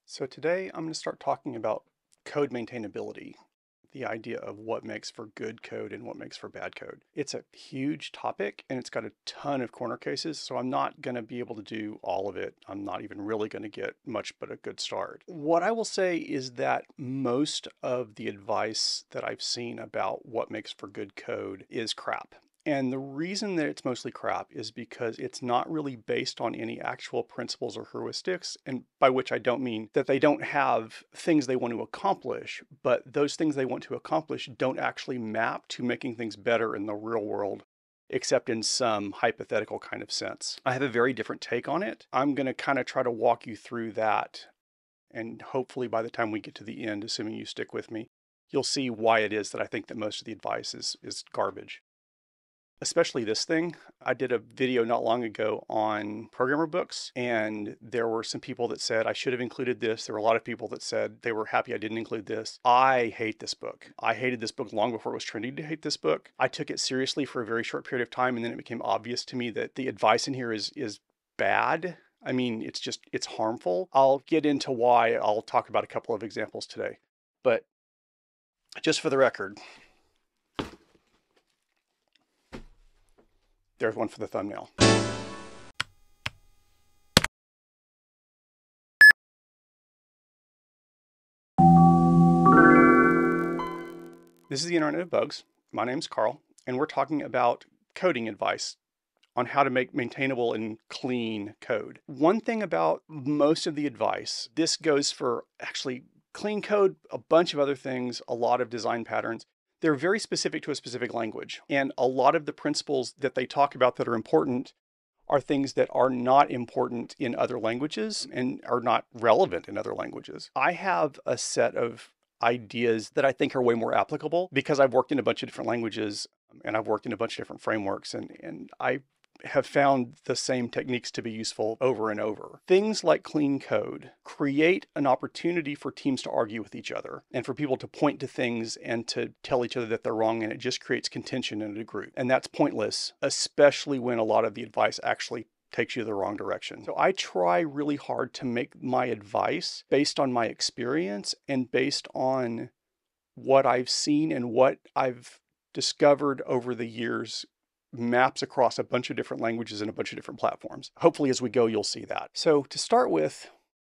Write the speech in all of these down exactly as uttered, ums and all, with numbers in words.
So today I'm going to start talking about code maintainability, the idea of what makes for good code and what makes for bad code. It's a huge topic and it's got a ton of corner cases, so I'm not going to be able to do all of it. I'm not even really going to get much but a good start. What I will say is that most of the advice that I've seen about what makes for good code is crap. And the reason that it's mostly crap is because it's not really based on any actual principles or heuristics, and by which I don't mean that they don't have things they want to accomplish, but those things they want to accomplish don't actually map to making things better in the real world, except in some hypothetical kind of sense. I have a very different take on it. I'm going to kind of try to walk you through that, and hopefully by the time we get to the end, assuming you stick with me, you'll see why it is that I think that most of the advice is, is garbage. Especially this thing. I did a video not long ago on programmer books, and there were some people that said I should have included this. There were a lot of people that said they were happy I didn't include this. I hate this book. I hated this book long before it was trendy to hate this book. I took it seriously for a very short period of time, and then it became obvious to me that the advice in here is is bad. I mean, it's just, it's harmful. I'll get into why. I'll talk about a couple of examples today. But just for the record, there's one for the thumbnail. This is the Internet of Bugs. My name's Carl, and we're talking about coding advice on how to make maintainable and clean code. One thing about most of the advice, this goes for actually clean code, a bunch of other things, a lot of design patterns. They're very specific to a specific language. And a lot of the principles that they talk about that are important are things that are not important in other languages and are not relevant in other languages. I have a set of ideas that I think are way more applicable because I've worked in a bunch of different languages and I've worked in a bunch of different frameworks, and, and I have found the same techniques to be useful over and over. Things like clean code create an opportunity for teams to argue with each other and for people to point to things and to tell each other that they're wrong, and it just creates contention in a group. And that's pointless, especially when a lot of the advice actually takes you the wrong direction. So I try really hard to make my advice based on my experience and based on what I've seen and what I've discovered over the years maps across a bunch of different languages and a bunch of different platforms. Hopefully as we go, you'll see that. So to start with,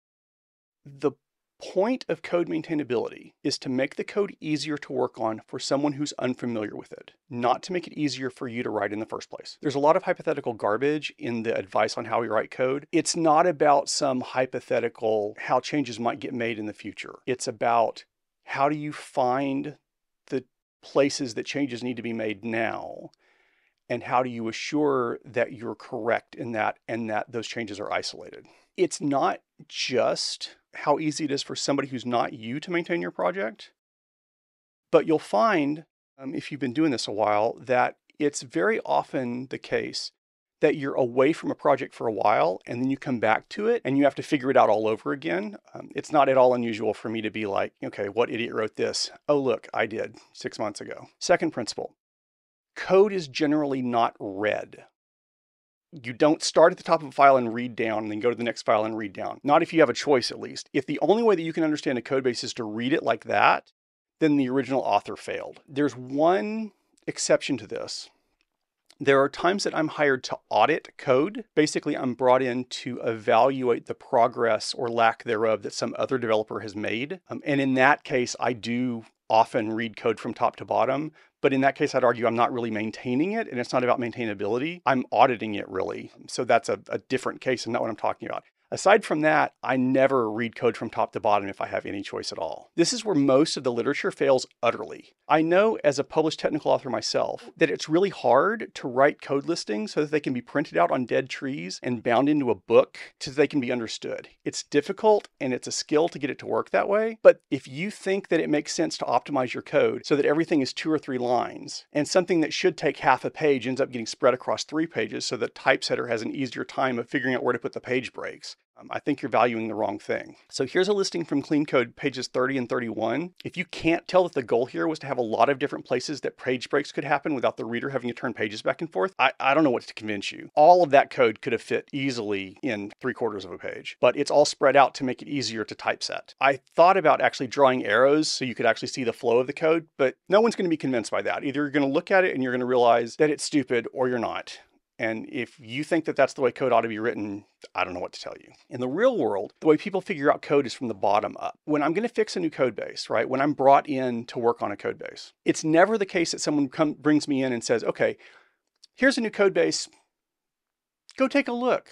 the point of code maintainability is to make the code easier to work on for someone who's unfamiliar with it, not to make it easier for you to write in the first place. There's a lot of hypothetical garbage in the advice on how we write code. It's not about some hypothetical how changes might get made in the future. It's about how do you find the places that changes need to be made now, and how do you assure that you're correct in that and that those changes are isolated. It's not just how easy it is for somebody who's not you to maintain your project, but you'll find, um, if you've been doing this a while, that it's very often the case that you're away from a project for a while and then you come back to it and you have to figure it out all over again. Um, it's not at all unusual for me to be like, okay, what idiot wrote this? Oh, look, I did six months ago. Second principle. Code is generally not read. You don't start at the top of a file and read down and then go to the next file and read down. Not if you have a choice, at least. If the only way that you can understand a code base is to read it like that, then the original author failed. There's one exception to this. There are times that I'm hired to audit code. Basically, I'm brought in to evaluate the progress or lack thereof that some other developer has made. Um, and in that case, I do often read code from top to bottom. But in that case, I'd argue I'm not really maintaining it, and it's not about maintainability. I'm auditing it, really. So that's a, a different case and not what I'm talking about. Aside from that, I never read code from top to bottom if I have any choice at all. This is where most of the literature fails utterly. I know as a published technical author myself that it's really hard to write code listings so that they can be printed out on dead trees and bound into a book so that they can be understood. It's difficult and it's a skill to get it to work that way. But if you think that it makes sense to optimize your code so that everything is two or three lines and something that should take half a page ends up getting spread across three pages so that typesetter has an easier time of figuring out where to put the page breaks, Um, I think you're valuing the wrong thing. So here's a listing from Clean Code, pages thirty and thirty-one. If you can't tell that the goal here was to have a lot of different places that page breaks could happen without the reader having to turn pages back and forth, I, I don't know what to convince you. All of that code could have fit easily in three quarters of a page, but it's all spread out to make it easier to typeset. I thought about actually drawing arrows so you could actually see the flow of the code, but no one's going to be convinced by that. Either you're going to look at it and you're going to realize that it's stupid, or you're not. And if you think that that's the way code ought to be written, I don't know what to tell you. In the real world, the way people figure out code is from the bottom up. When I'm going to fix a new code base, right? When I'm brought in to work on a code base, it's never the case that someone come, brings me in and says, okay, here's a new code base. Go take a look.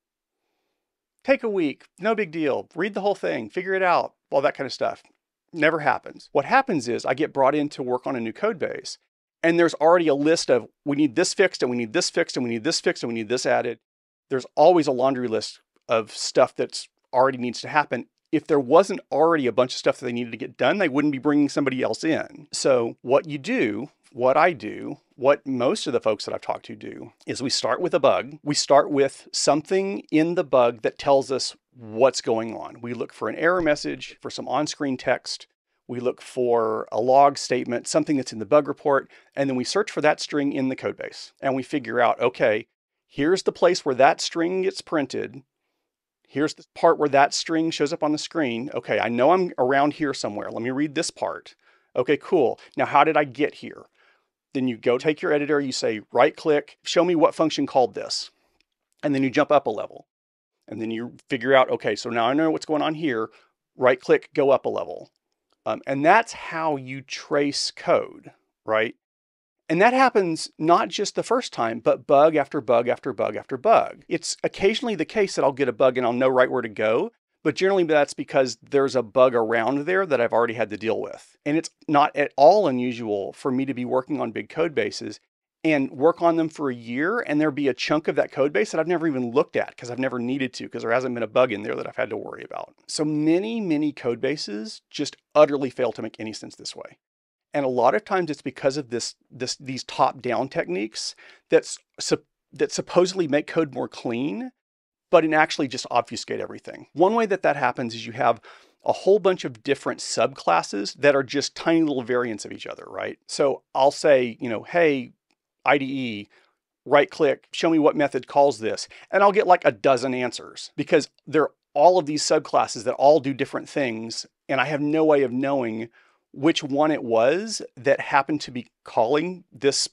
Take a week. No big deal. Read the whole thing. Figure it out. All that kind of stuff. Never happens. What happens is I get brought in to work on a new code base, and there's already a list of, we need this fixed, and we need this fixed, and we need this fixed, and we need this added. There's always a laundry list of stuff that's already needs to happen. If there wasn't already a bunch of stuff that they needed to get done, they wouldn't be bringing somebody else in. So what you do, what I do, what most of the folks that I've talked to do, is we start with a bug. We start with something in the bug that tells us what's going on. We look for an error message, for some on-screen text. We look for a log statement, something that's in the bug report, and then we search for that string in the code base. And we figure out, okay, here's the place where that string gets printed. Here's the part where that string shows up on the screen. Okay, I know I'm around here somewhere. Let me read this part. Okay, cool. Now, how did I get here? Then you go take your editor, you say, right click, show me what function called this. And then you jump up a level. And then you figure out, okay, so now I know what's going on here. Right click, go up a level. Um, and that's how you trace code, right? And that happens not just the first time, but bug after bug after bug after bug. It's occasionally the case that I'll get a bug and I'll know right where to go, but generally that's because there's a bug around there that I've already had to deal with. And it's not at all unusual for me to be working on big code bases and work on them for a year, and there be a chunk of that code base that I've never even looked at because I've never needed to, because there hasn't been a bug in there that I've had to worry about. So many, many code bases just utterly fail to make any sense this way. And a lot of times it's because of this, this these top-down techniques that's, that supposedly make code more clean, but in actually just obfuscate everything. One way that that happens is you have a whole bunch of different subclasses that are just tiny little variants of each other, right? So I'll say, you know, hey, I D E, right click, show me what method calls this. And I'll get like a dozen answers because they're all of these subclasses that all do different things. And I have no way of knowing which one it was that happened to be calling this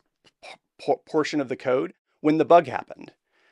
portion of the code when the bug happened.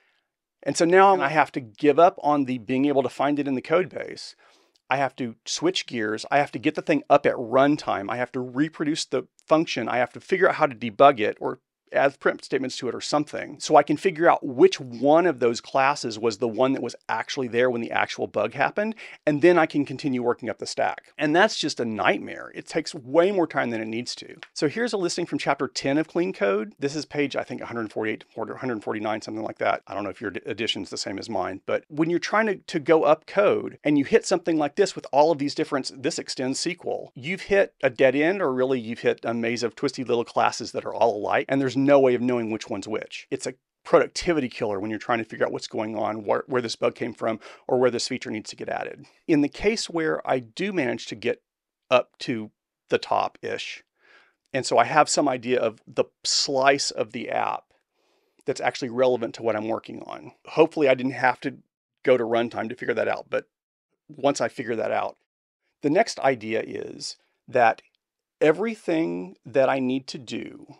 And so now I have to give up on the being able to find it in the code base. I have to switch gears. I have to get the thing up at runtime. I have to reproduce the function. I have to figure out how to debug it or add print statements to it or something, so I can figure out which one of those classes was the one that was actually there when the actual bug happened, and then I can continue working up the stack. And that's just a nightmare. It takes way more time than it needs to. So here's a listing from chapter ten of Clean Code. This is page, I think, one forty-eight or one forty-nine, something like that. I don't know if your edition's the same as mine, but when you're trying to, to go up code and you hit something like this with all of these different, this extends S Q L, you've hit a dead end, or really you've hit a maze of twisty little classes that are all alike, and there's no way of knowing which one's which. It's a productivity killer when you're trying to figure out what's going on, where, where this bug came from, or where this feature needs to get added. In the case where I do manage to get up to the top-ish, and so I have some idea of the slice of the app that's actually relevant to what I'm working on. Hopefully I didn't have to go to runtime to figure that out, but once I figure that out, the next idea is that everything that I need to do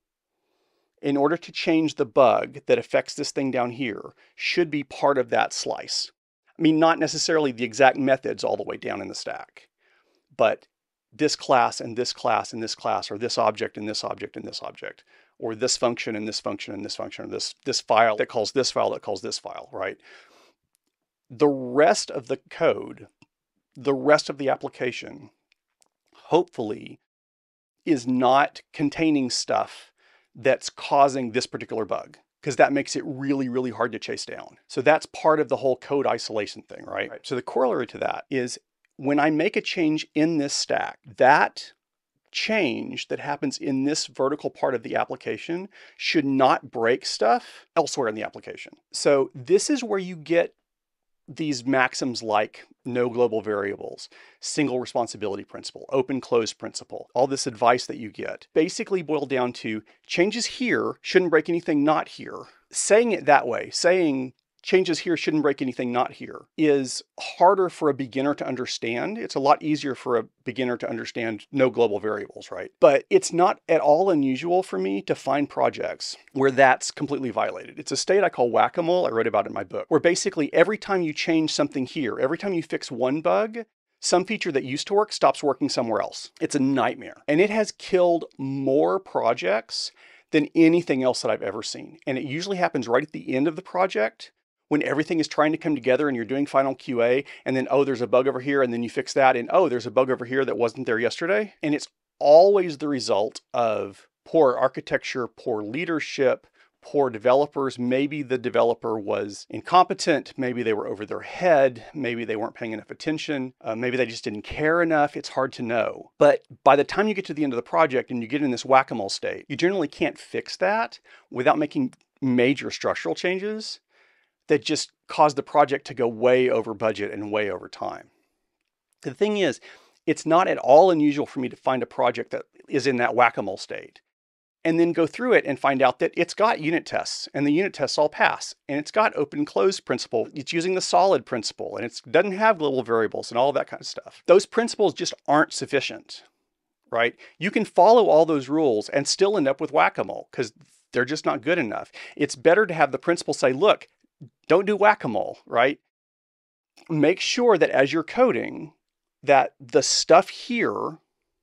in order to change the bug that affects this thing down here should be part of that slice. I mean, not necessarily the exact methods all the way down in the stack, but this class and this class and this class, or this object and this object and this object, or this function and this function and this function, or this, this file that calls this file that calls this file, right? The rest of the code, the rest of the application, hopefully is not containing stuff that's causing this particular bug, because that makes it really, really hard to chase down. So that's part of the whole code isolation thing, right? right? So the corollary to that is when I make a change in this stack, that change that happens in this vertical part of the application should not break stuff elsewhere in the application. So this is where you get these maxims like no global variables, single responsibility principle, open close principle, all this advice that you get basically boil down to changes here shouldn't break anything not here. Saying it that way, saying changes here shouldn't break anything not here, is harder for a beginner to understand. It's a lot easier for a beginner to understand no global variables, right? But it's not at all unusual for me to find projects where that's completely violated. It's a state I call whack-a-mole. I wrote about it in my book, where basically every time you change something here, every time you fix one bug, some feature that used to work stops working somewhere else. It's a nightmare. And it has killed more projects than anything else that I've ever seen. And it usually happens right at the end of the project, when everything is trying to come together and you're doing final Q A, and then, oh, there's a bug over here, and then you fix that, and oh, there's a bug over here that wasn't there yesterday. And it's always the result of poor architecture, poor leadership, poor developers. Maybe the developer was incompetent, maybe they were over their head, maybe they weren't paying enough attention, uh, maybe they just didn't care enough. It's hard to know. But by the time you get to the end of the project and you get in this whack-a-mole state, you generally can't fix that without making major structural changes that just caused the project to go way over budget and way over time. The thing is, it's not at all unusual for me to find a project that is in that whack-a-mole state and then go through it and find out that it's got unit tests and the unit tests all pass, and it's got open close principle. It's using the solid principle, and it doesn't have global variables and all that kind of stuff. Those principles just aren't sufficient, right? You can follow all those rules and still end up with whack-a-mole because they're just not good enough. It's better to have the principle say, look, don't do whack-a-mole, right? Make sure that as you're coding, that the stuff here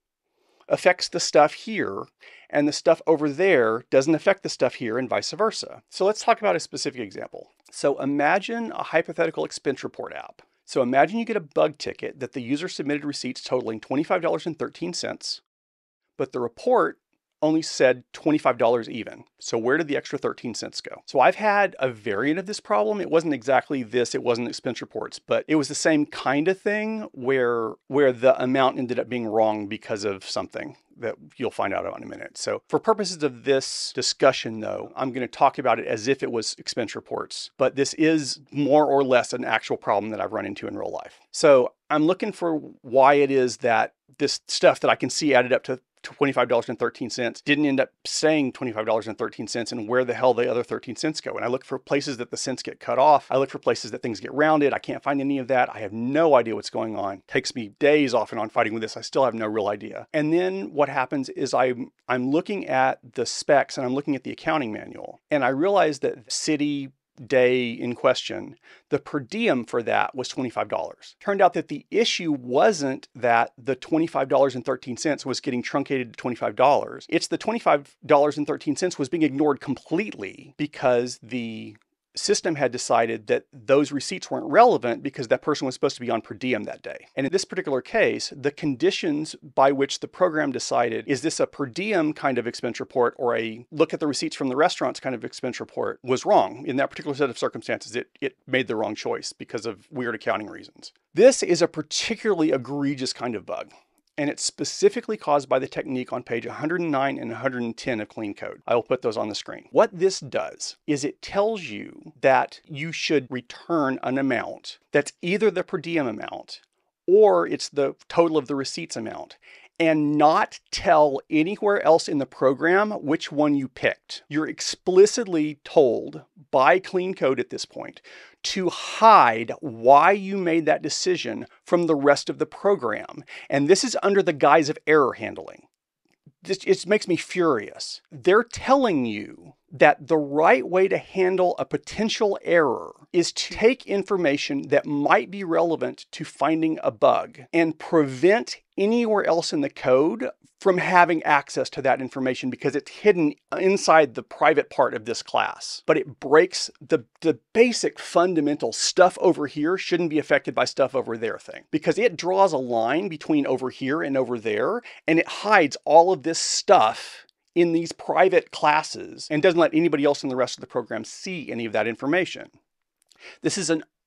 affects the stuff here, and the stuff over there doesn't affect the stuff here, and vice versa. So let's talk about a specific example. So imagine a hypothetical expense report app. So imagine you get a bug ticket that the user submitted receipts totaling twenty-five dollars and thirteen cents, but the report only said twenty-five dollars even. So where did the extra thirteen cents go? So I've had a variant of this problem. It wasn't exactly this, it wasn't expense reports, but it was the same kind of thing where, where the amount ended up being wrong because of something that you'll find out about in a minute. So for purposes of this discussion though, I'm gonna talk about it as if it was expense reports, but this is more or less an actual problem that I've run into in real life. So I'm looking for why it is that this stuff that I can see added up to twenty-five dollars and thirteen cents didn't end up saying twenty-five dollars and thirteen cents, and where the hell the other thirteen cents go. And I look for places that the cents get cut off. I look for places that things get rounded. I can't find any of that. I have no idea what's going on. It takes me days off and on fighting with this. I still have no real idea. And then what happens is I'm, I'm looking at the specs and I'm looking at the accounting manual, and I realize that city day in question, the per diem for that was twenty-five dollars. Turned out that the issue wasn't that the twenty-five dollars and thirteen cents was getting truncated to twenty-five dollars. It's the twenty-five dollars and thirteen cents was being ignored completely because the system had decided that those receipts weren't relevant because that person was supposed to be on per diem that day. And in this particular case, the conditions by which the program decided, is this a per diem kind of expense report or a look at the receipts from the restaurants kind of expense report, was wrong. In that particular set of circumstances, it, it made the wrong choice because of weird accounting reasons. This is a particularly egregious kind of bug, and it's specifically caused by the technique on page one hundred nine and one hundred ten of Clean Code. I will put those on the screen. What this does is it tells you that you should return an amount that's either the per diem amount or it's the total of the receipts amount, and not tell anywhere else in the program which one you picked. You're explicitly told by Clean Code at this point to hide why you made that decision from the rest of the program. And this is under the guise of error handling. This it makes me furious. They're telling you that the right way to handle a potential error is to take information that might be relevant to finding a bug and prevent anywhere else in the code from having access to that information because it's hidden inside the private part of this class. But it breaks the, the basic fundamental stuff over here shouldn't be affected by stuff over there thing, because it draws a line between over here and over there, and it hides all of this stuff in these private classes and doesn't let anybody else in the rest of the program see any of that information. This is an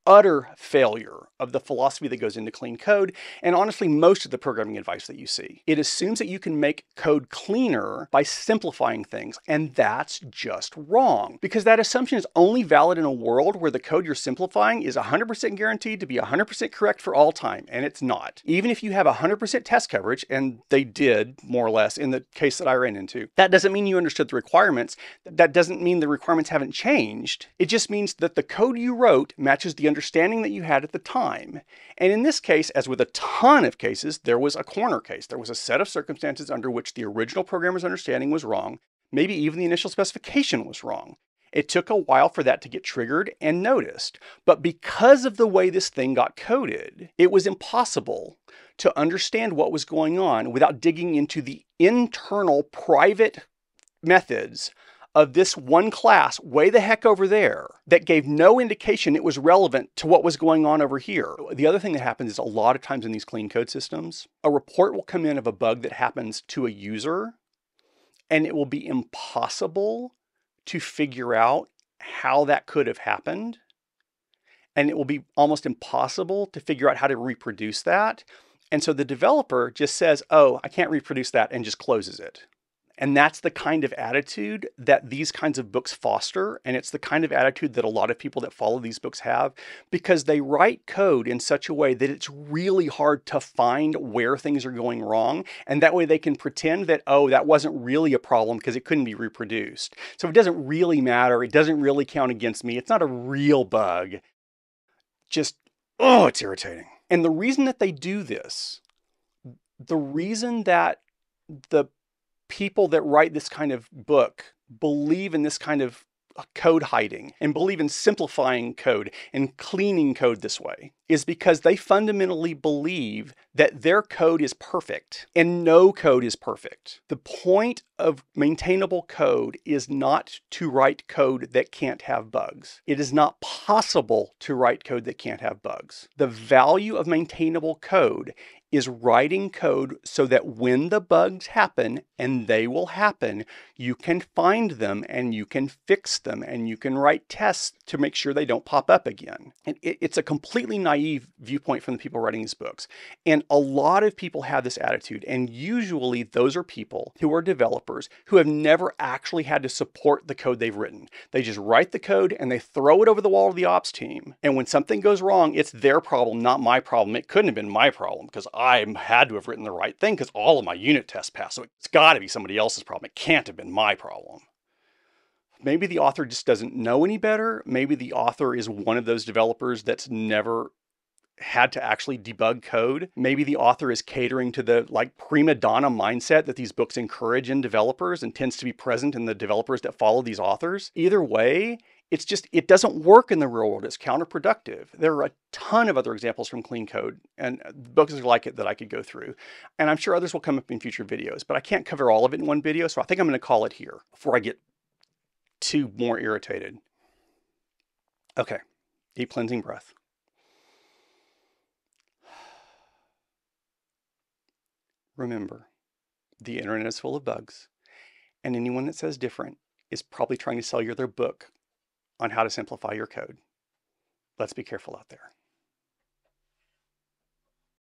utter failure of the philosophy that goes into clean code, and honestly, most of the programming advice that you see. It assumes that you can make code cleaner by simplifying things, and that's just wrong, because that assumption is only valid in a world where the code you're simplifying is one hundred percent guaranteed to be one hundred percent correct for all time, and it's not. Even if you have one hundred percent test coverage, and they did, more or less, in the case that I ran into, that doesn't mean you understood the requirements. That doesn't mean the requirements haven't changed. It just means that the code you wrote matches the understanding that you had at the time. And in this case, as with a ton of cases, there was a corner case. There was a set of circumstances under which the original programmer's understanding was wrong. Maybe even the initial specification was wrong. It took a while for that to get triggered and noticed. But because of the way this thing got coded, it was impossible to understand what was going on without digging into the internal private methods of this one class way the heck over there that gave no indication it was relevant to what was going on over here. The other thing that happens is a lot of times in these clean code systems, a report will come in of a bug that happens to a user, and it will be impossible to figure out how that could have happened. And it will be almost impossible to figure out how to reproduce that. And so the developer just says, oh, I can't reproduce that, and just closes it. And that's the kind of attitude that these kinds of books foster. And it's the kind of attitude that a lot of people that follow these books have, because they write code in such a way that it's really hard to find where things are going wrong. And that way they can pretend that, oh, that wasn't really a problem because it couldn't be reproduced. So it doesn't really matter. It doesn't really count against me. It's not a real bug. Just, oh, it's irritating. And the reason that they do this, the reason that the people that write this kind of book believe in this kind of code hiding and believe in simplifying code and cleaning code this way is because they fundamentally believe that their code is perfect, and no code is perfect. The point of maintainable code is not to write code that can't have bugs. It is not possible to write code that can't have bugs. The value of maintainable code is writing code so that when the bugs happen, and they will happen, you can find them and you can fix them and you can write tests to make sure they don't pop up again. And it, it's a completely naive viewpoint from the people writing these books. And a lot of people have this attitude, and usually those are people who are developers who have never actually had to support the code they've written. They just write the code and they throw it over the wall to the ops team. And when something goes wrong, it's their problem, not my problem. It couldn't have been my problem because I had to have written the right thing because all of my unit tests passed. So it's got to be somebody else's problem. It can't have been my problem. Maybe the author just doesn't know any better. Maybe the author is one of those developers that's never had to actually debug code. Maybe the author is catering to the like prima donna mindset that these books encourage in developers and tends to be present in the developers that follow these authors. Either way, it's just, it doesn't work in the real world. It's counterproductive. There are a ton of other examples from clean code and books like it that I could go through. And I'm sure others will come up in future videos, but I can't cover all of it in one video. So I think I'm going to call it here before I get too more irritated. Okay, deep cleansing breath. Remember, the internet is full of bugs, and anyone that says different is probably trying to sell you their book on how to simplify your code. Let's be careful out there.